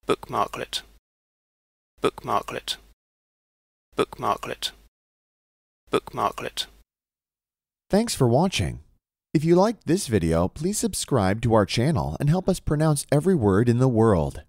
Bookmarklet, Bookmarklet, Bookmarklet, Bookmarklet. Thanks for watching. If you liked this video, please subscribe to our channel and help us pronounce every word in the world.